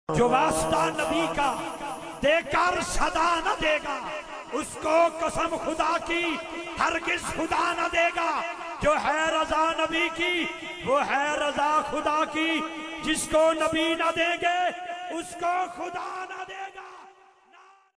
जो वास्ता नबी का देकर सदा न देगा उसको कसम खुदा की हरगिज खुदा न देगा। जो है रजा नबी की वो है रजा खुदा की, जिसको नबी न देंगे उसको खुदा न